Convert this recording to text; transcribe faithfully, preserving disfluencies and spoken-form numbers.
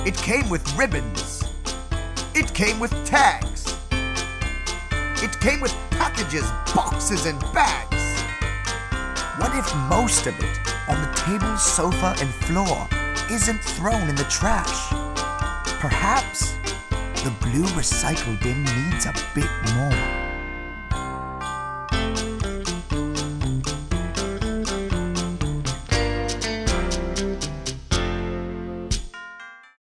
It came with ribbons. It came with tags. It came with packages, boxes, and bags. What if most of it on the table, sofa, and floor isn't thrown in the trash? Perhaps the blue recycle bin needs a bit more.